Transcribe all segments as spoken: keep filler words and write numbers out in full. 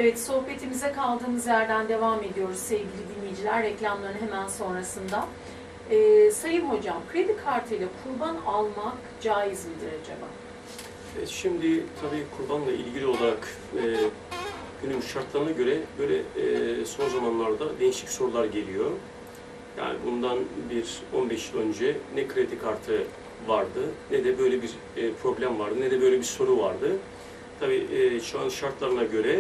Evet, sohbetimize kaldığımız yerden devam ediyoruz sevgili dinleyiciler, reklamların hemen sonrasında. Ee, Sayın Hocam, kredi kartıyla kurban almak caiz midir acaba? Evet, şimdi tabii kurbanla ilgili olarak e, günümüz şartlarına göre böyle e, son zamanlarda değişik sorular geliyor. Yani bundan bir on beş yıl önce ne kredi kartı vardı, ne de böyle bir e, problem vardı, ne de böyle bir soru vardı. Tabii e, şu an şartlarına göre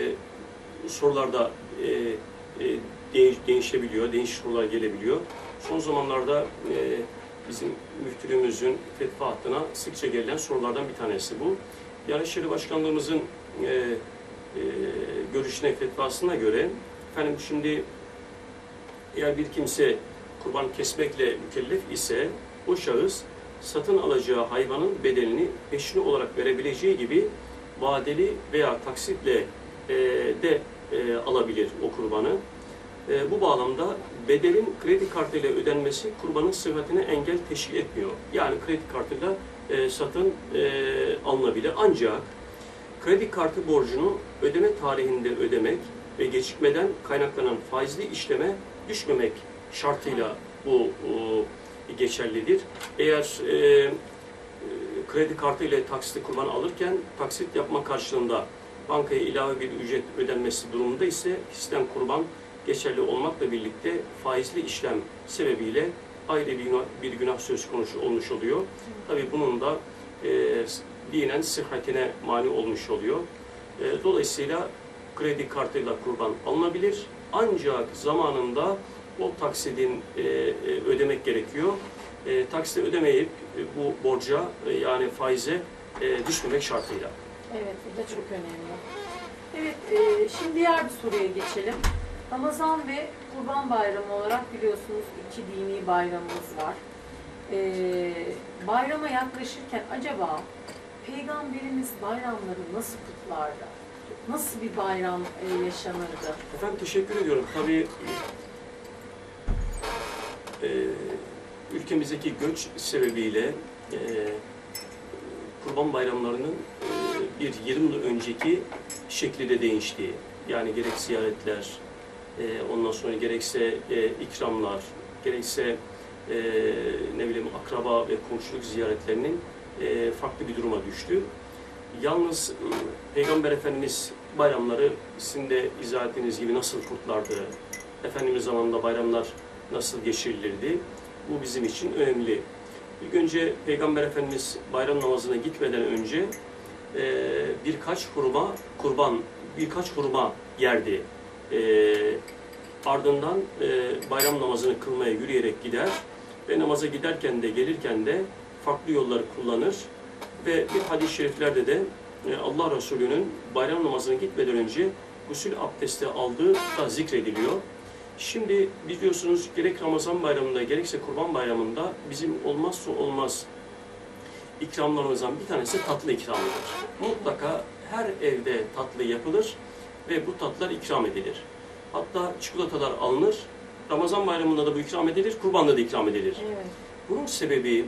e, sorularda e, e, değiş, değişebiliyor, değişik sorular gelebiliyor. Son zamanlarda e, bizim müftülüğümüzün fetva hattına sıkça gelen sorulardan bir tanesi bu. Diyanet İşleri Başkanlığımızın e, e, görüşüne, fetvasına göre, efendim şimdi eğer bir kimse kurban kesmekle mükellef ise o şahıs satın alacağı hayvanın bedelini peşin olarak verebileceği gibi vadeli veya taksitle e, de e, alabilir o kurbanı. E, bu bağlamda bedelin kredi kartıyla ödenmesi kurbanın sıhhatine engel teşkil etmiyor. Yani kredi kartıyla e, satın e, alınabilir. Ancak kredi kartı borcunu ödeme tarihinde ödemek ve gecikmeden kaynaklanan faizli işleme düşmemek şartıyla bu o, geçerlidir. Eğer e, kredi kartı ile taksitli kurban alırken taksit yapma karşılığında bankaya ilave bir ücret ödenmesi durumunda ise kesilen kurban geçerli olmakla birlikte faizli işlem sebebiyle ayrı bir günah, bir günah söz konusu olmuş oluyor. Tabii bunun da e, dinen sıhhatine mani olmuş oluyor. E, dolayısıyla kredi kartıyla kurban alınabilir. Ancak zamanında o taksidin e, e, ödemek gerekiyor. E, taksiti ödemeyip e, bu borca e, yani faize e, düşmemek şartıyla. Evet, bu da çok önemli. Evet, e, şimdi diğer bir soruya geçelim. Ramazan ve Kurban Bayramı olarak biliyorsunuz iki dini bayramımız var. E, bayrama yaklaşırken acaba Peygamberimiz bayramları nasıl kutlardı? Nasıl bir bayram e, yaşanırdı? Efendim teşekkür ediyorum. Tabii e, ülkemizdeki göç sebebiyle e, Kurban bayramlarının e, bir yirmi yıl önceki şekli de değişti. Yani gerek ziyaretler, e, ondan sonra gerekse e, ikramlar, gerekse e, ne bileyim akraba ve komşuluk ziyaretlerinin e, farklı bir duruma düştü. Yalnız e, Peygamber Efendimiz bayramları sizin de izah ettiğiniz gibi nasıl kutlardı? Efendimiz zamanında bayramlar nasıl geçirilirdi? Bu bizim için önemli. İlk önce Peygamber Efendimiz bayram namazına gitmeden önce e, birkaç hurma kurban, birkaç hurma yerdi. E, ardından e, bayram namazını kılmaya yürüyerek gider ve namaza giderken de gelirken de farklı yolları kullanır ve bir hadis-i şeriflerde de e, Allah Resulü'nün bayram namazına gitmeden önce gusül abdesti aldığı da zikrediliyor. Şimdi biliyorsunuz gerek Ramazan bayramında gerekse Kurban bayramında bizim olmazsa olmaz ikramlarımızdan bir tanesi tatlı ikramıdır. Mutlaka her evde tatlı yapılır ve bu tatlılar ikram edilir. Hatta çikolatalar alınır. Ramazan bayramında da bu ikram edilir, Kurban'da da ikram edilir. Evet. Bunun sebebi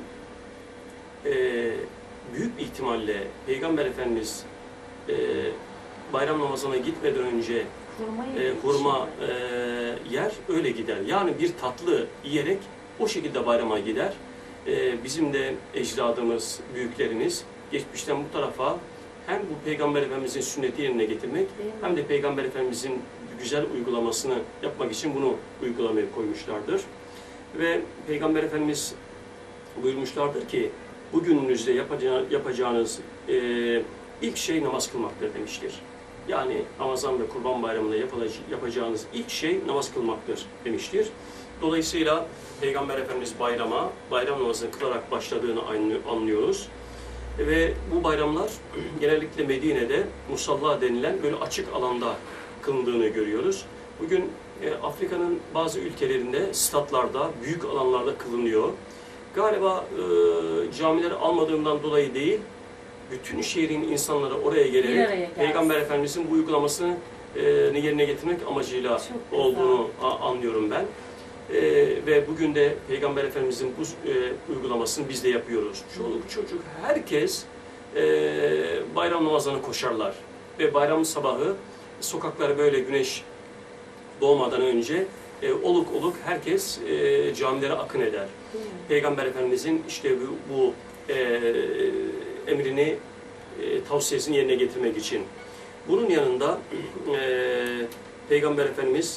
e, büyük bir ihtimalle Peygamber Efendimiz e, bayram namazına gitmeden önce e, hurma e, yer, öyle gider. Yani bir tatlı yiyerek o şekilde bayrama gider. E, bizim de ecdadımız, büyüklerimiz geçmişten bu tarafa hem bu Peygamber Efendimizin sünneti yerine getirmek hem de Peygamber Efendimizin güzel uygulamasını yapmak için bunu uygulamaya koymuşlardır. Ve Peygamber Efendimiz buyurmuşlardır ki bugününüzde yapacağınız, yapacağınız e, ilk şey namaz kılmaktır demiştir. Yani Ramazan ve Kurban Bayramı'nda yapacağınız ilk şey namaz kılmaktır demiştir. Dolayısıyla Peygamber Efendimiz bayrama, bayram namazını kılarak başladığını anlıyoruz. Ve bu bayramlar genellikle Medine'de musalla denilen böyle açık alanda kılındığını görüyoruz. Bugün e, Afrika'nın bazı ülkelerinde, statlarda, büyük alanlarda kılınıyor. Galiba e, camileri almadığından dolayı değil, bütün şehrin insanları oraya gelerek Peygamber Efendimiz'in bu uygulamasını e, yerine getirmek amacıyla olduğunu anlıyorum ben. E, ve bugün de Peygamber Efendimiz'in bu e, uygulamasını biz de yapıyoruz. Çoluk çocuk herkes e, bayram namazına koşarlar ve bayram sabahı sokakları böyle güneş doğmadan önce e, oluk oluk herkes e, camilere akın eder. Peygamber Efendimizin işte bu, bu e, emrini, e, tavsiyesini yerine getirmek için. Bunun yanında e, Peygamber Efendimiz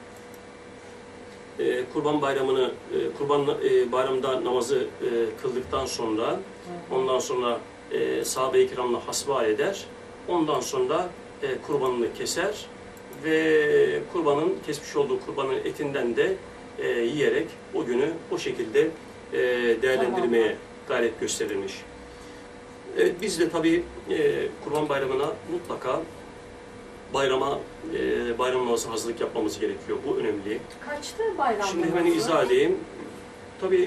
e, Kurban Bayramı'nı, e, Kurban e, Bayramı'nda namazı e, kıldıktan sonra, ondan sonra e, sahabe-i kiramla hasbihal eder, ondan sonra e, kurbanını keser ve kurbanın, kesmiş olduğu kurbanın etinden de e, yiyerek o günü o şekilde e, değerlendirmeye tamam. gayret gösterilmiş. Evet, biz de tabii e, Kurban Bayramı'na mutlaka bayrama, e, bayram namazı hazırlık yapmamız gerekiyor. Bu önemli. Kaçta bayram Şimdi namazı? hemen izah edeyim. Tabii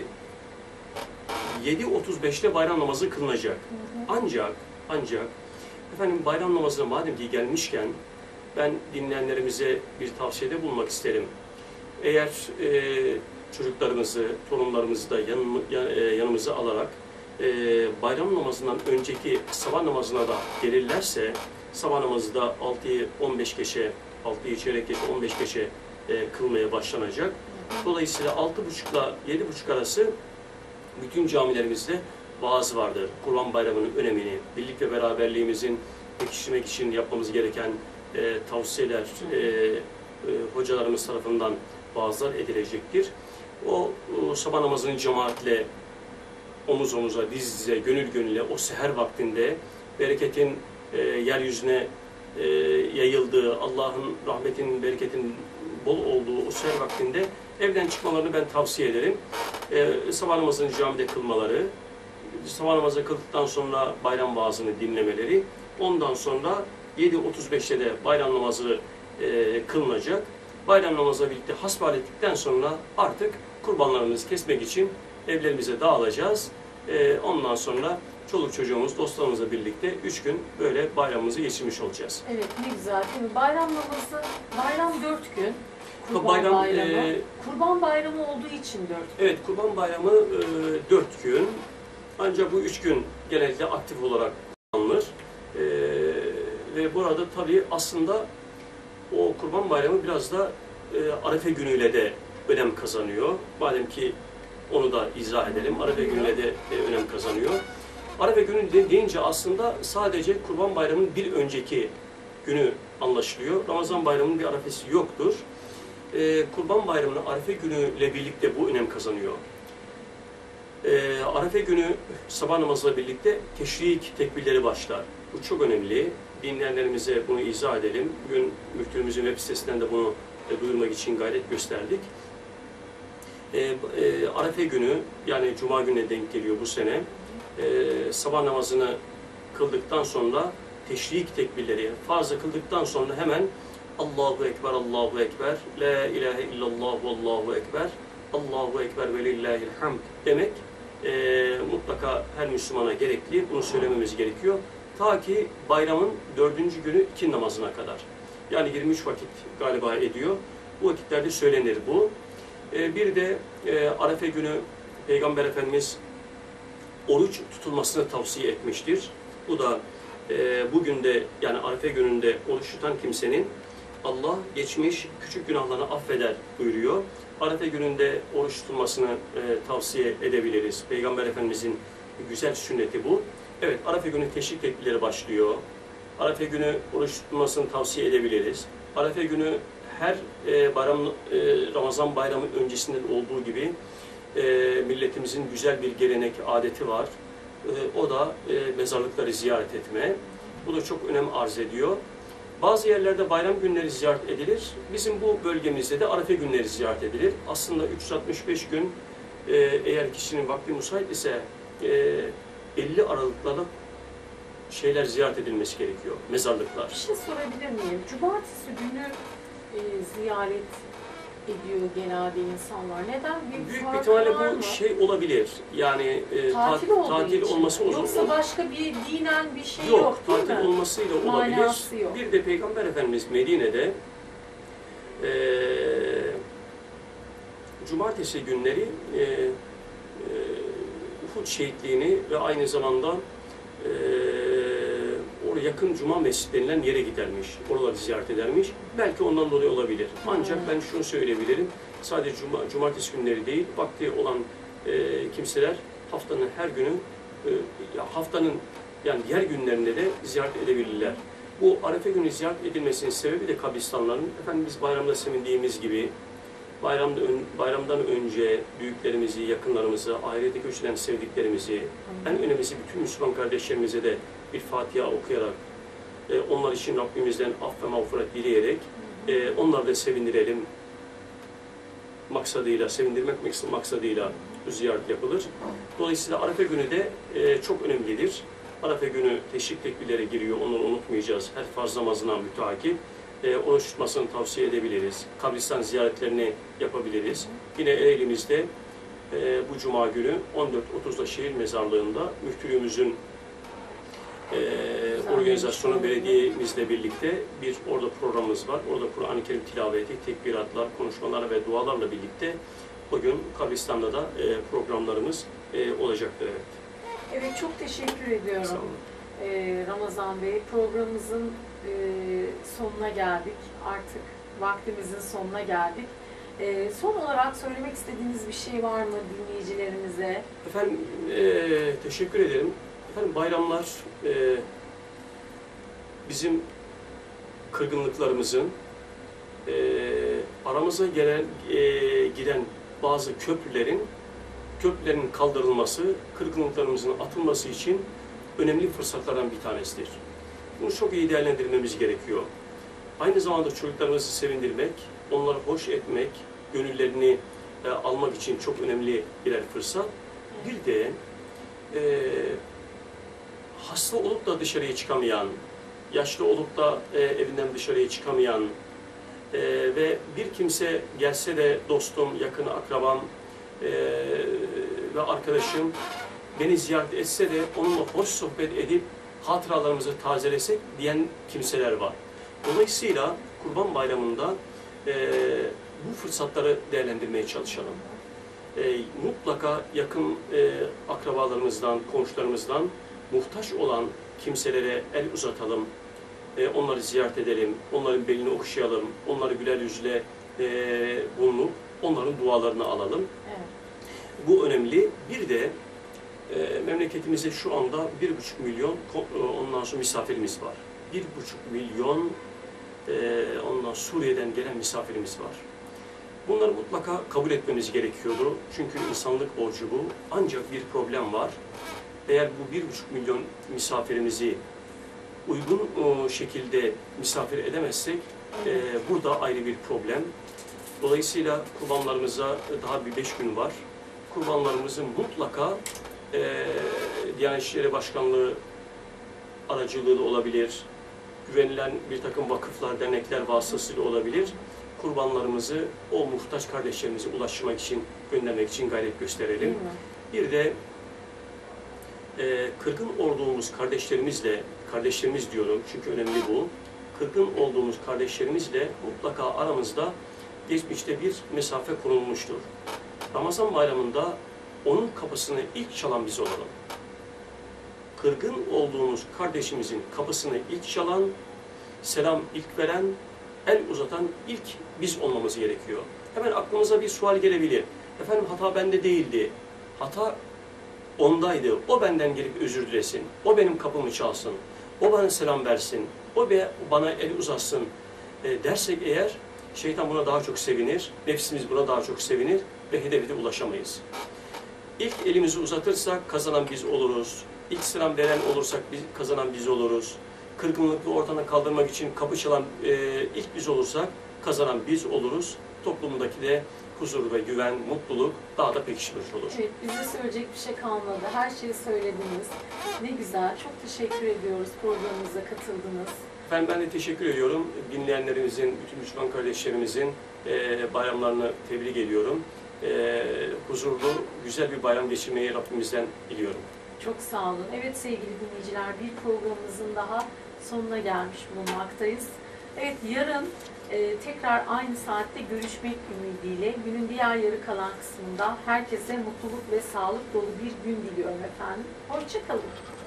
yedi otuz beşte bayram namazı kılınacak. Hı hı. Ancak, ancak efendim bayram namazına madem ki gelmişken ben dinleyenlerimize bir tavsiyede bulunmak isterim. Eğer e, çocuklarımızı, torunlarımızı da yanım, yanımıza alarak e, bayram namazından önceki sabah namazına da gelirlerse, sabah namazı da altıyı on beş geçe, altıyı çeyrek geçe, on beş geçe e, kılmaya başlanacak. Dolayısıyla altı buçuk ile yedi buçuk arası bütün camilerimizde vaaz vardır. Kurban Bayramı'nın önemini, birlik ve beraberliğimizin pekiştirmek için yapmamız gereken e, tavsiyeler e, e, hocalarımız tarafından vaazlar edilecektir. O, o sabah namazının cemaatle omuz omuza, diz dize, gönül gönüle o seher vaktinde bereketin e, yeryüzüne e, yayıldığı, Allah'ın rahmetinin, bereketin bol olduğu o seher vaktinde evden çıkmalarını ben tavsiye ederim. E, sabah namazını camide kılmaları, sabah namazı kıldıktan sonra bayram vaazını dinlemeleri, ondan sonra yedi otuz beşte de bayram namazı e, kılınacak. Bayram namazıyla birlikte hasbihal ettikten sonra artık kurbanlarımızı kesmek için evlerimize dağılacağız. E, ondan sonra çoluk çocuğumuz, dostlarımızla birlikte üç gün böyle bayramımızı geçirmiş olacağız. Evet, ne güzel değil mi? Bayram namazı, bayram dört gün. Kurban bayram, bayramı. E, kurban bayramı olduğu için dört gün. Evet, kurban bayramı e, dört gün. Ancak bu üç gün genellikle aktif olarak kullanılır. E, ve burada tabii aslında o kurban bayramı biraz da e, Arefe günüyle de önem kazanıyor. Madem ki onu da izah edelim. Arefe günüyle de e, önem kazanıyor. Arefe günü de deyince aslında sadece kurban bayramının bir önceki günü anlaşılıyor. Ramazan bayramının bir arefesi yoktur. E, kurban bayramının Arefe günüyle birlikte bu önem kazanıyor. E, Arefe günü sabah namazıyla birlikte teşrik tekbirleri başlar. Bu çok önemli. Dinleyenlerimize bunu izah edelim. Bugün müftümüzün web sitesinden de bunu e, duyurmak için gayret gösterdik. E, e, Arefe günü, yani Cuma gününe denk geliyor bu sene. E, sabah namazını kıldıktan sonra teşrik tekbirleri, farzı kıldıktan sonra hemen Allahu Ekber, Allahu Ekber, La ilahe illallah, Allahu Ekber, Allahu Ekber ve lillahil hamd demek e, mutlaka her Müslümana gerekli. Bunu söylememiz gerekiyor. Ta ki bayramın dördüncü günü iki namazına kadar. Yani yirmi üç vakit galiba ediyor. Bu vakitlerde söylenir bu. E, bir de e, Arefe günü Peygamber Efendimiz oruç tutulmasını tavsiye etmiştir. Bu da e, bugün de, yani Arefe gününde oruç tutan kimsenin Allah geçmiş küçük günahlarını affeder buyuruyor. Arefe gününde oruç tutulmasını e, tavsiye edebiliriz. Peygamber Efendimizin güzel sünneti bu. Evet, Arefe günü teşrik tekbirleri başlıyor. Arefe günü oruç tutulmasını tavsiye edebiliriz. Arefe günü her e, bayram, e, Ramazan bayramı öncesinden olduğu gibi e, milletimizin güzel bir gelenek, adeti var. E, o da e, mezarlıkları ziyaret etme. Bu da çok önem arz ediyor. Bazı yerlerde bayram günleri ziyaret edilir. Bizim bu bölgemizde de Arefe günleri ziyaret edilir. Aslında üç yüz altmış beş gün e, eğer kişinin vakti müsait ise e, elli aralıklarla şeyler ziyaret edilmesi gerekiyor, mezarlıklar. Bir şey sorabilir miyim? Cumartesi günü e, ziyaret ediyor genelde insanlar. Neden? Bir Büyük bir ihtimalle bu mı? şey olabilir. Yani e, tatil, ta tatil olması uzun. Yoksa başka bir dinen bir şey yok, yok, değil tatil mi? olmasıyla olabilir. Manası yok. Bir de Peygamber Efendimiz Medine'de e, cumartesi günleri e, e, Uhud şehitliğini ve aynı zamanda e, oraya yakın cuma mescid denilen yere gidermiş. Oraları ziyaret edermiş. Belki ondan dolayı olabilir. Ancak ben şunu söyleyebilirim. Sadece cuma, cumartesi günleri değil, vakti olan e, kimseler haftanın her günü, e, haftanın yani diğer günlerinde de ziyaret edebilirler. Bu Arefe günü ziyaret edilmesinin sebebi de kabristanların, efendim biz bayramda sevindiğimiz gibi, bayramda, bayramdan önce büyüklerimizi, yakınlarımızı, ahirete göç eden sevdiklerimizi, en önemlisi bütün Müslüman kardeşlerimize de bir Fatiha okuyarak, e, onlar için Rabbimizden af ve mağfiret dileyerek, e, onları da sevindirelim maksadıyla, sevindirmek maksadıyla bu ziyaret yapılır. Dolayısıyla Arefe günü de e, çok önemlidir. Arefe günü teşrik tekbirlere giriyor, onu unutmayacağız. Her farz namazına müteakip. E, oruç tutmasını tavsiye edebiliriz. Kabristan ziyaretlerini yapabiliriz. Yine Ereğli'mizde e, bu cuma günü on dört otuzda şehir mezarlığında müftülüğümüzün e, organizasyonu belediyemizle birlikte bir orada programımız var. Orada Kur'an-ı Kerim tilaveti, tekbiratlar, konuşmalar ve dualarla birlikte o gün kabristan'da da e, programlarımız e, olacaktır. Evet. Evet, çok teşekkür ediyorum. Sağ olun. Ee, Ramazan Bey, programımızın e, sonuna geldik. Artık vaktimizin sonuna geldik. E, son olarak söylemek istediğiniz bir şey var mı dinleyicilerimize? Efendim e, teşekkür ederim. Efendim bayramlar e, bizim kırgınlıklarımızın e, aramıza gelen e, giren bazı köprülerin köprülerin kaldırılması, kırgınlıklarımızın atılması için önemli fırsatlardan bir tanesidir. Bunu çok iyi değerlendirmemiz gerekiyor. Aynı zamanda çocuklarımızı sevindirmek, onları hoş etmek, gönüllerini e, almak için çok önemli birer fırsat. Bir de e, hasta olup da dışarıya çıkamayan, yaşlı olup da e, evinden dışarıya çıkamayan e, ve bir kimse gelse de dostum, yakın akrabam e, ve arkadaşım beni ziyaret etse de onunla hoş sohbet edip hatıralarımızı tazelesek diyen kimseler var. Dolayısıyla Kurban Bayramı'nda e, bu fırsatları değerlendirmeye çalışalım. E, mutlaka yakın e, akrabalarımızdan, komşularımızdan muhtaç olan kimselere el uzatalım, e, onları ziyaret edelim, onların belini okşayalım, onları güler yüzle e, bulunup onların dualarını alalım. Evet. Bu önemli. Bir de e, memleketimizde şu anda bir buçuk milyon ondan sonra misafirimiz var. Bir buçuk milyon e, ondan Suriye'den gelen misafirimiz var. Bunları mutlaka kabul etmemiz gerekiyordu. Çünkü insanlık borcu bu. Ancak bir problem var. Eğer bu bir buçuk milyon misafirimizi uygun o, şekilde misafir edemezsek e, burada ayrı bir problem. Dolayısıyla kurbanlarımıza daha bir beş gün var. Kurbanlarımızı mutlaka e, Diyanet İşleri Başkanlığı aracılığıyla olabilir, güvenilen bir takım vakıflar, dernekler vasıtasıyla olabilir. Kurbanlarımızı o muhtaç kardeşlerimize ulaşmak için, göndermek için gayret gösterelim. Bir de e, kırgın olduğumuz kardeşlerimizle, kardeşlerimiz diyorum çünkü önemli bu, kırgın olduğumuz kardeşlerimizle mutlaka aramızda geçmişte bir mesafe kurulmuştur. Ramazan bayramında onun kapısını ilk çalan biz olalım. Kırgın olduğumuz kardeşimizin kapısını ilk çalan, selam ilk veren, el uzatan ilk biz olmamız gerekiyor. Hemen aklımıza bir sual gelebilir. Efendim hata bende değildi. Hata ondaydı. O benden gelip özür dilesin. O benim kapımı çalsın. O bana selam versin. O be, bana el uzatsın e, dersek eğer şeytan buna daha çok sevinir. Nefsimiz buna daha çok sevinir ve hedefe ulaşamayız. İlk elimizi uzatırsak kazanan biz oluruz. İlk selam veren olursak biz, kazanan biz oluruz. Kırgınlıklı ortadan kaldırmak için kapı çalan e, ilk biz olursak kazanan biz oluruz. Toplumdaki de huzur ve güven, mutluluk daha da pekişmiş olur. Evet, bize söyleyecek bir şey kalmadı. Her şeyi söylediniz. Ne güzel. Çok teşekkür ediyoruz programımıza katıldınız. Ben, ben de teşekkür ediyorum. Dinleyenlerimizin, bütün Müslüman kardeşlerimizin e, bayramlarını tebrik ediyorum. E, huzurlu, güzel bir bayram geçirmeyi Rabbimizden diliyorum. Çok sağ olun. Evet sevgili dinleyiciler, bir programımızın daha sonuna gelmiş bulunmaktayız. Evet, yarın e, tekrar aynı saatte görüşmek ümidiyle günün diğer yarı kalan kısmında herkese mutluluk ve sağlık dolu bir gün diliyorum efendim. Hoşça kalın.